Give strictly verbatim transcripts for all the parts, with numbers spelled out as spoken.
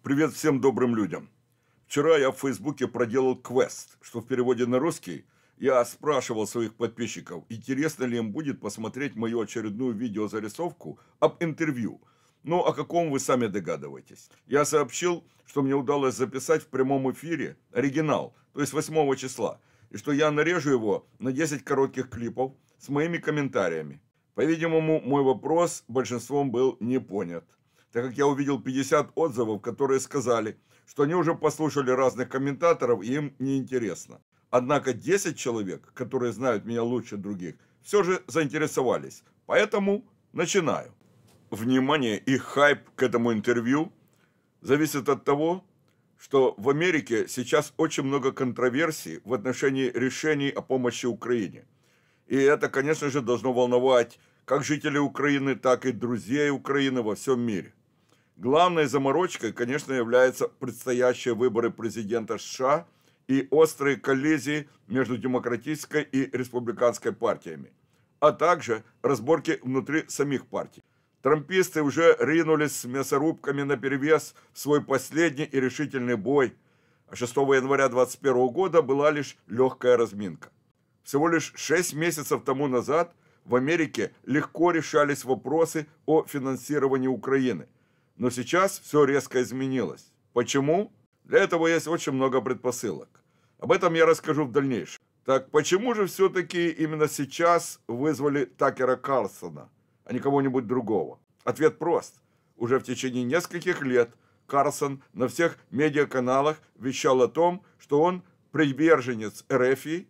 Привет всем добрым людям. Вчера я в Фейсбуке проделал квест, что в переводе на русский я спрашивал своих подписчиков, интересно ли им будет посмотреть мою очередную видеозарисовку об интервью. Ну, о каком вы сами догадываетесь. Я сообщил, что мне удалось записать в прямом эфире оригинал, то есть восьмого числа, и что я нарежу его на десять коротких клипов с моими комментариями. По-видимому, мой вопрос большинством был не понят, так как я увидел пятьдесят отзывов, которые сказали, что они уже послушали разных комментаторов и им неинтересно. Однако десять человек, которые знают меня лучше других, все же заинтересовались. Поэтому начинаю. Внимание и хайп к этому интервью зависит от того, что в Америке сейчас очень много контроверсий в отношении решений о помощи Украине. И это, конечно же, должно волновать как жителей Украины, так и друзей Украины во всем мире. Главной заморочкой, конечно, являются предстоящие выборы президента США и острые коллизии между демократической и республиканской партиями, а также разборки внутри самих партий. Трамписты уже ринулись с мясорубками наперевес в свой последний и решительный бой, а шестого января две тысячи двадцать первого года была лишь легкая разминка. Всего лишь шесть месяцев тому назад в Америке легко решались вопросы о финансировании Украины. Но сейчас все резко изменилось. Почему? Для этого есть очень много предпосылок. Об этом я расскажу в дальнейшем. Так почему же все-таки именно сейчас вызвали Такера Карлсона, а не кого-нибудь другого? Ответ прост. Уже в течение нескольких лет Карлсон на всех медиаканалах вещал о том, что он приверженец РФ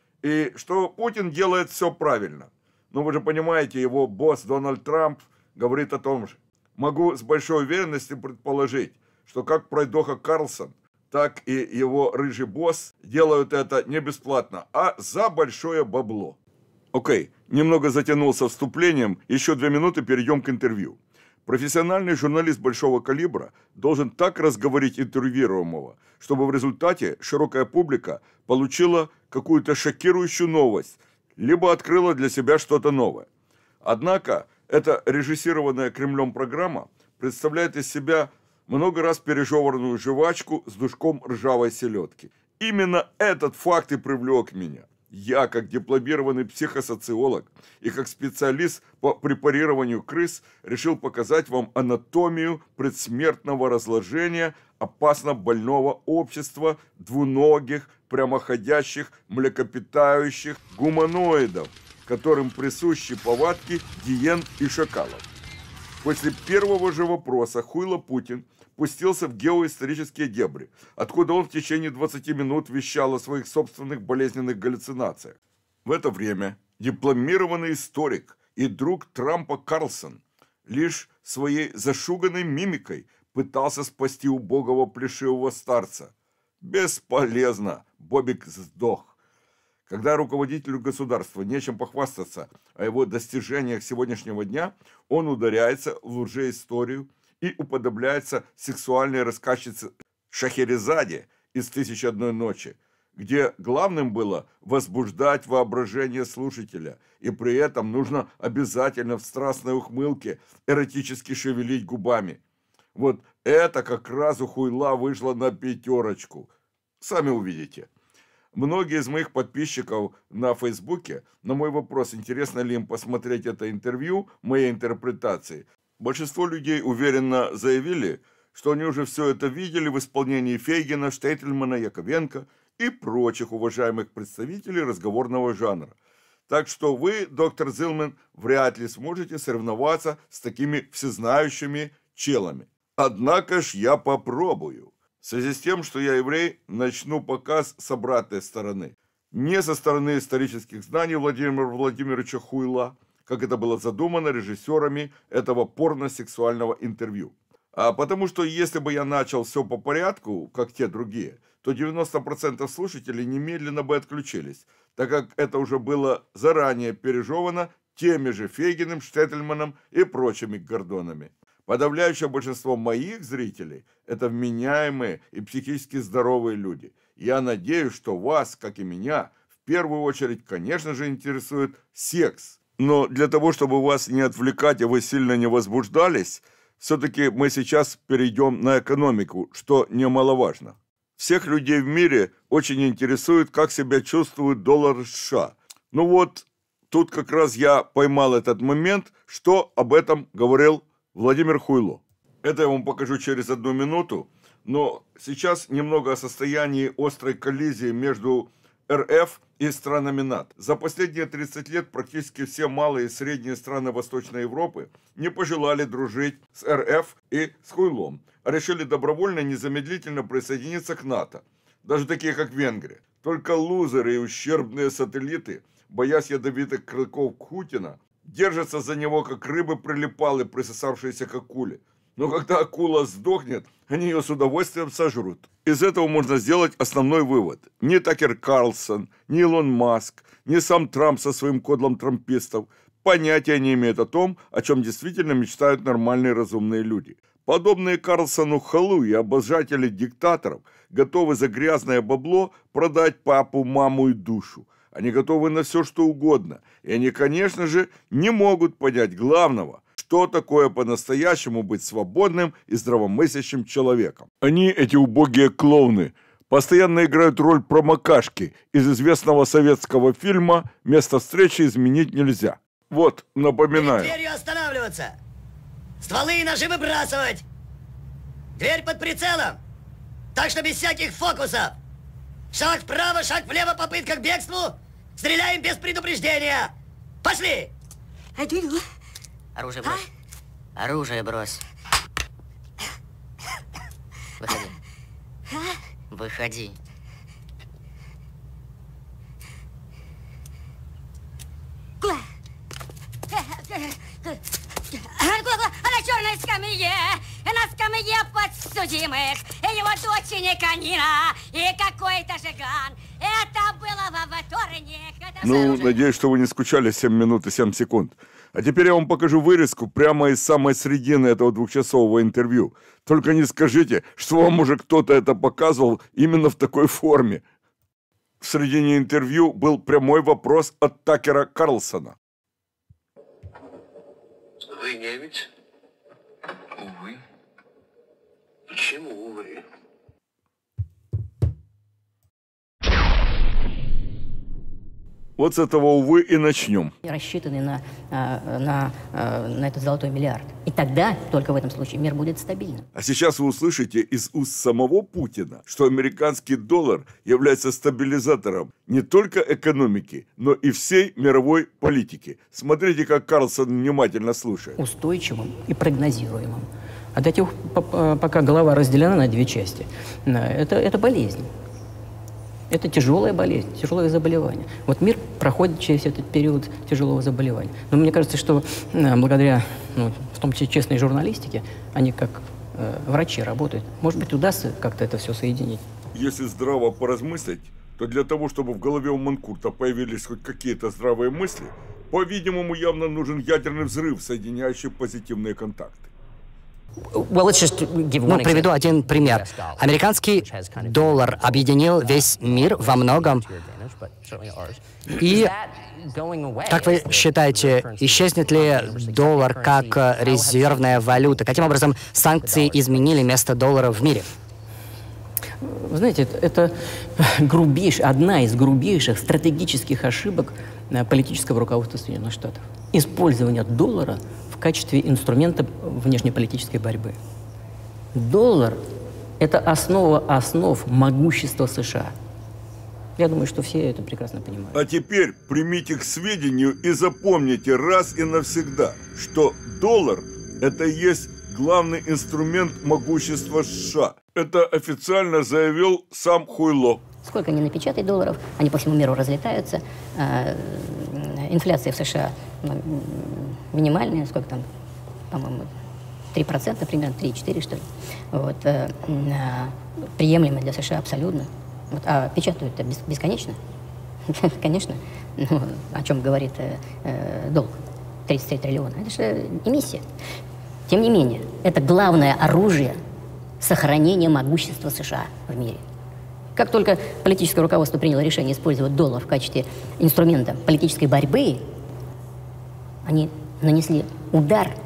и что Путин делает все правильно. Но вы же понимаете, его босс Дональд Трамп говорит о том же. Могу с большой уверенностью предположить, что как пройдоха Карлсон, так и его рыжий босс делают это не бесплатно, а за большое бабло. Окей, немного затянулся вступлением, еще две минуты перейдем к интервью. Профессиональный журналист большого калибра должен так разговорить интервьюируемого, чтобы в результате широкая публика получила какую-то шокирующую новость, либо открыла для себя что-то новое. Однако, эта режиссированная Кремлем программа представляет из себя много раз пережеванную жвачку с душком ржавой селедки. Именно этот факт и привлек меня. Я, как дипломированный психосоциолог и как специалист по препарированию крыс, решил показать вам анатомию предсмертного разложения опасно больного общества двуногих, прямоходящих, млекопитающих гуманоидов, которым присущи повадки гиен и шакалов. После первого же вопроса Хуйло Путин пустился в геоисторические дебри, откуда он в течение двадцати минут вещал о своих собственных болезненных галлюцинациях. В это время дипломированный историк и друг Трампа Карлсон лишь своей зашуганной мимикой пытался спасти убогого плешивого старца. Бесполезно, Бобик сдох. Когда руководителю государства нечем похвастаться о его достижениях сегодняшнего дня, он ударяется в лжеисторию и уподобляется сексуальной рассказчице Шахерезаде из «Тысячи одной ночи», где главным было возбуждать воображение слушателя, и при этом нужно обязательно в страстной ухмылке эротически шевелить губами. Вот это как раз у Хуйла вышло на пятерочку. Сами увидите. Многие из моих подписчиков на Фейсбуке на мой вопрос, интересно ли им посмотреть это интервью, моей интерпретации, большинство людей уверенно заявили, что они уже все это видели в исполнении Фейгина, Штейтельмана, Яковенко и прочих уважаемых представителей разговорного жанра. Так что вы, доктор Зилман, вряд ли сможете соревноваться с такими всезнающими челами. Однако ж я попробую. В связи с тем, что я еврей, начну показ с обратной стороны. Не со стороны исторических знаний Владимира Владимировича Хуйла, как это было задумано режиссерами этого порно-сексуального интервью. А потому что если бы я начал все по порядку, как те другие, то девяносто процентов слушателей немедленно бы отключились, так как это уже было заранее пережевано теми же Фейгиным, Штеттельманом и прочими гордонами. Подавляющее большинство моих зрителей – это вменяемые и психически здоровые люди. Я надеюсь, что вас, как и меня, в первую очередь, конечно же, интересует секс. Но для того, чтобы вас не отвлекать, и вы сильно не возбуждались, Все-таки мы сейчас перейдем на экономику, что немаловажно. Всех людей в мире очень интересует, как себя чувствует доллар США. Ну вот, тут как раз я поймал этот момент, что об этом говорил Владимир Хуйло. Это я вам покажу через одну минуту, но сейчас немного о состоянии острой коллизии между эр эф и странами НАТО. За последние тридцать лет практически все малые и средние страны Восточной Европы не пожелали дружить с эр эф и с Хуйлом, а решили добровольно и незамедлительно присоединиться к НАТО. Даже такие, как Венгрия. Только лузеры и ущербные сателлиты, боясь ядовитых клыков Путина, держатся за него, как рыбы прилипалы, присосавшиеся к акуле. Но когда акула сдохнет, они ее с удовольствием сожрут. Из этого можно сделать основной вывод. Ни Такер Карлсон, ни Илон Маск, ни сам Трамп со своим кодлом трампистов понятия не имеют о том, о чем действительно мечтают нормальные разумные люди. Подобные Карлсону халу и обожатели диктаторов готовы за грязное бабло продать папу, маму и душу. Они готовы на все, что угодно. И они, конечно же, не могут понять главного, что такое по-настоящему быть свободным и здравомыслящим человеком. Они, эти убогие клоуны, постоянно играют роль промокашки из известного советского фильма «Место встречи изменить нельзя». Вот, напоминаю. Перед дверью останавливаться. Стволы и ножи выбрасывать. Дверь под прицелом. Так что без всяких фокусов. Шаг вправо, шаг влево, попытка к бегству. Стреляем без предупреждения. Пошли. Оружие брось. А? Оружие брось. Выходи. Выходи. На черной скамье, на скамье подсудимых, его дочь Никонина и какой-то жиган. Это было во вторник. Ну, надеюсь, что вы не скучали семь минут и семь секунд. А теперь я вам покажу вырезку прямо из самой середины этого двухчасового интервью. Только не скажите, что вам уже кто-то это показывал именно в такой форме. В середине интервью был прямой вопрос от Такера Карлсона. Вы немец? Увы. Почему увы? Вот с этого, увы, и начнем. Рассчитаны на, на, на этот золотой миллиард. И тогда, только в этом случае, мир будет стабильным. А сейчас вы услышите из уст самого Путина, что американский доллар является стабилизатором не только экономики, но и всей мировой политики. Смотрите, как Карлсон внимательно слушает. Устойчивым и прогнозируемым. А до тех, пока голова разделена на две части, это, это болезнь. Это тяжелая болезнь, тяжелое заболевание. Вот мир проходит через этот период тяжелого заболевания. Но мне кажется, что благодаря, ну, в том числе честной журналистике, они как э, врачи работают. Может быть, удастся как-то это все соединить. Если здраво поразмыслить, то для того, чтобы в голове у Манкурта появились хоть какие-то здравые мысли, по-видимому, явно нужен ядерный взрыв, соединяющий позитивные контакты. Ну, приведу один пример. Американский доллар объединил весь мир во многом. И, как вы считаете, исчезнет ли доллар как резервная валюта? Каким образом санкции изменили место доллара в мире? Вы знаете, это, это грубейш, одна из грубейших стратегических ошибок политического руководства Соединенных Штатов. Использование доллара в качестве инструмента внешнеполитической борьбы. Доллар – это основа основ могущества США. Я думаю, что все это прекрасно понимают. А теперь примите к сведению и запомните раз и навсегда, что доллар – это и есть главный инструмент могущества США. Это официально заявил сам Хуйло. Сколько ни напечатай долларов, они по всему миру разлетаются. Инфляция в США минимальная, сколько там, по-моему, три процента примерно, три-четыре, что ли. Вот, э, э, приемлемо для США абсолютно. Вот, а печатают-то бес, бесконечно. Конечно. Ну, о чем говорит э, э, долг. тридцать три триллиона. Это же эмиссия. Тем не менее, это главное оружие сохранения могущества США в мире. Как только политическое руководство приняло решение использовать доллар в качестве инструмента политической борьбы, они нанесли удар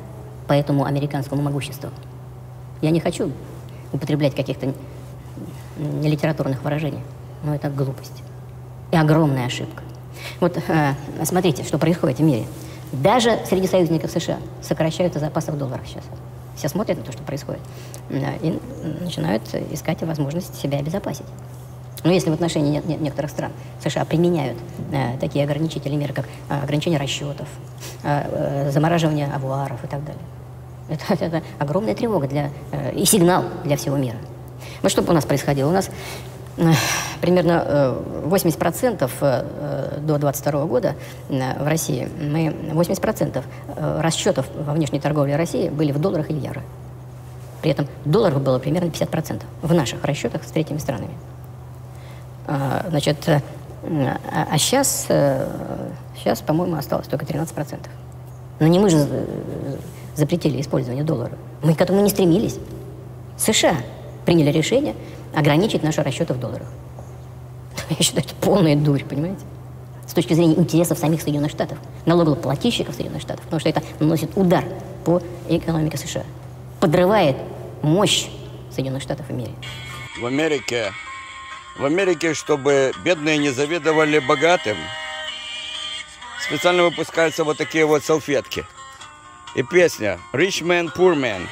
по этому американскому могуществу. Я не хочу употреблять каких-то нелитературных выражений, но это глупость и огромная ошибка. Вот э, смотрите, что происходит в мире. Даже среди союзников США сокращаются запасы в долларах сейчас. Все смотрят на то, что происходит, и начинают искать возможность себя обезопасить. Но если в отношении не, не, некоторых стран США применяют э, такие ограничительные меры, как э, ограничение расчетов, э, э, замораживание авуаров и так далее, это, это огромная тревога для, э, и сигнал для всего мира. Вот что бы у нас происходило? У нас э, примерно э, восемьдесят процентов э, до двадцать второго года э, в России, мы, восемьдесят процентов э, расчетов во внешней торговле России были в долларах и в евро. При этом долларов было примерно пятьдесят процентов в наших расчетах с третьими странами. Значит, а, а сейчас, сейчас, по-моему, осталось только тринадцать процентов. Но не мы же запретили использование доллара. Мы к этому не стремились. США приняли решение ограничить наши расчеты в долларах. Я считаю, это полная дурь, понимаете? С точки зрения интересов самих Соединенных Штатов, налогоплательщиков Соединенных Штатов, потому что это наносит удар по экономике США, подрывает мощь Соединенных Штатов в мире. В Америке В Америке, чтобы бедные не завидовали богатым, специально выпускаются вот такие вот салфетки. И песня «Rich Man, Poor Man».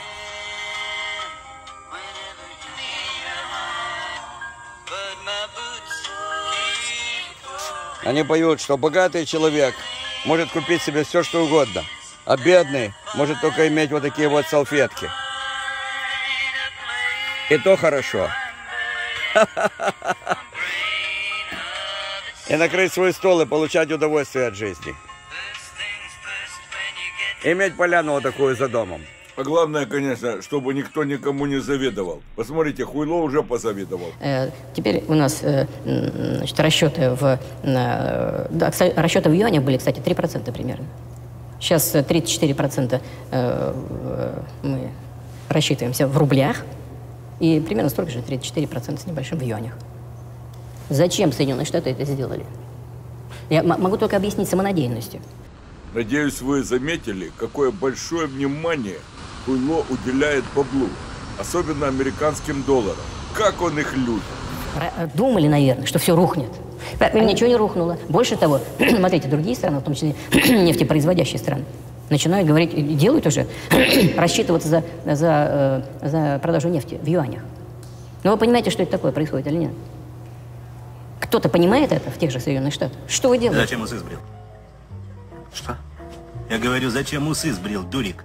Они поют, что богатый человек может купить себе все, что угодно, а бедный может только иметь вот такие вот салфетки. И то хорошо. И накрыть свой стол и получать удовольствие от жизни. Иметь поляну вот такую за домом. А главное, конечно, чтобы никто никому не завидовал. Посмотрите, Хуйло уже позавидовал. Э, теперь у нас э, значит, расчеты в... Э, да, кстати, расчеты в юанях были, кстати, три процента примерно. Сейчас тридцать четыре процента э, э, мы рассчитываемся в рублях. И примерно столько же, тридцать четыре процента с небольшим в юанях. Зачем Соединенные Штаты это сделали? Я могу только объяснить самонадеянностью. Надеюсь, вы заметили, какое большое внимание Хуйло уделяет баблу, особенно американским долларам. Как он их любит. Думали, наверное, что все рухнет. А ничего не рухнуло. Больше того, смотрите, другие страны, в том числе нефтепроизводящие страны, начинают говорить, и делают уже, рассчитываться за, за, э, за продажу нефти в юанях. Но вы понимаете, что это такое происходит или нет? Кто-то понимает это в тех же Соединенных Штатах? Что вы делаете? Зачем усы сбрил? Что? Я говорю, зачем усы сбрил, дурик?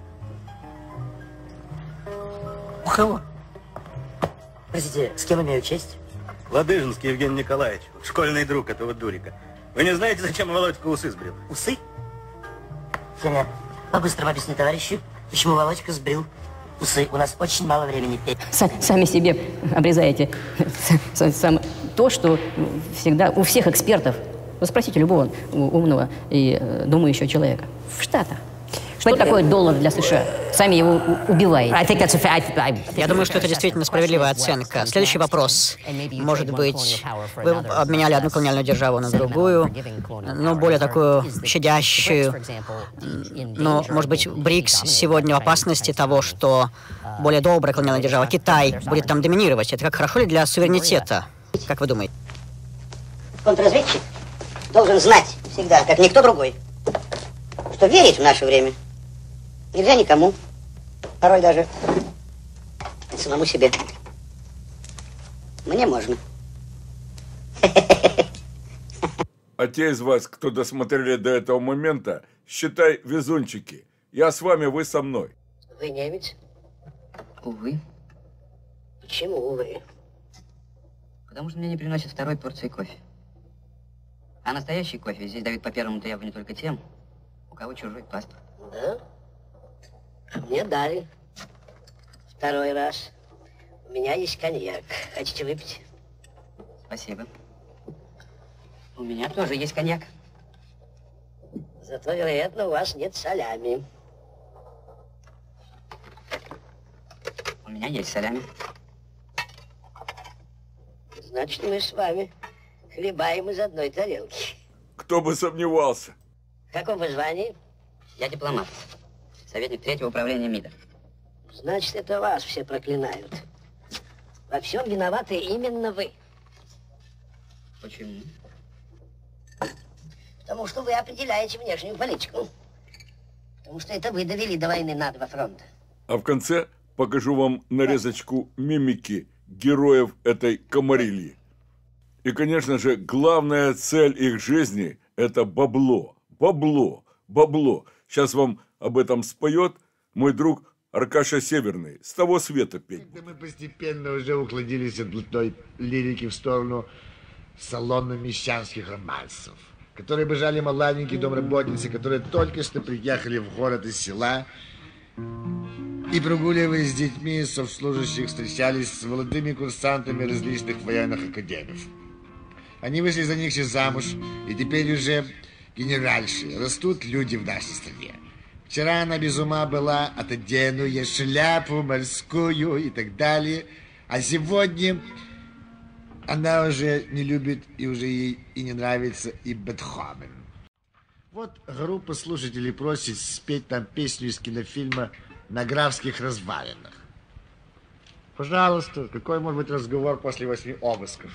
У кого? Простите, с кем имею честь? Ладыжинский Евгений Николаевич, школьный друг этого дурика. Вы не знаете, зачем Володька усы сбрил? Усы? Сеня, по-быстрому объясни товарищу, почему Володька сбрил усы. У нас очень мало времени. Сами себе обрезаете сам, то, что всегда у всех экспертов, вы спросите любого умного и думающего человека, в Штатах. Что такое доллар для США? Сами его убиваете. Я думаю, что это действительно справедливая оценка. Следующий вопрос. Может быть, вы обменяли одну колониальную державу на другую, ну, более такую щадящую. Но, может быть, БРИКС сегодня в опасности того, что более добрая колониальная держава, Китай, будет там доминировать. Это как хорошо ли для суверенитета? Как вы думаете? Контрразведчик должен знать всегда, как никто другой, что верить в наше время нельзя никому, порой даже самому себе. Мне можно. А те из вас, кто досмотрели до этого момента, считай везунчики. Я с вами, вы со мной. Вы немец? Увы. Почему увы? Потому что мне не приносят второй порции кофе. А настоящий кофе здесь дают по первому требованию только тем, у кого чужой паспорт. Да? А мне дали. Второй раз. У меня есть коньяк. Хотите выпить? Спасибо. У меня тоже есть коньяк. Зато, вероятно, у вас нет салями. У меня есть салями. Значит, мы с вами хлебаем из одной тарелки. Кто бы сомневался. В каком вы звании? Я дипломат. советник третьего управления МИДа. Значит, это вас все проклинают. Во всем виноваты именно вы. Почему? Потому что вы определяете внешнюю политику. Потому что это вы довели до войны на два фронта. А в конце покажу вам нарезочку мимики героев этой комарильи. И, конечно же, главная цель их жизни – это бабло. Бабло, бабло. Сейчас вам об этом споет мой друг Аркаша Северный. С того света петь. Когда мы постепенно уже уклонились от блатной лирики в сторону салонно-мещанских романсов, которые бежали молоденькие домработницы, которые только что приехали в город из села и, прогуливаясь с детьми совслужащих, встречались с молодыми курсантами различных военных академий. Они вышли за них все замуж, и теперь уже генеральши. Растут люди в нашей стране. Вчера она без ума была, отодену я шляпу морскую и так далее. А сегодня она уже не любит, и уже ей и не нравится и Бетховен. Вот группа слушателей просит спеть нам песню из кинофильма «На графских развалинах». Пожалуйста, какой может быть разговор после восьми обысков?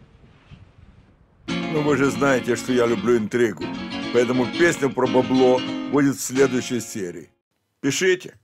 Ну, вы же знаете, что я люблю интригу. Поэтому песня про бабло будет в следующей серии. Пишите.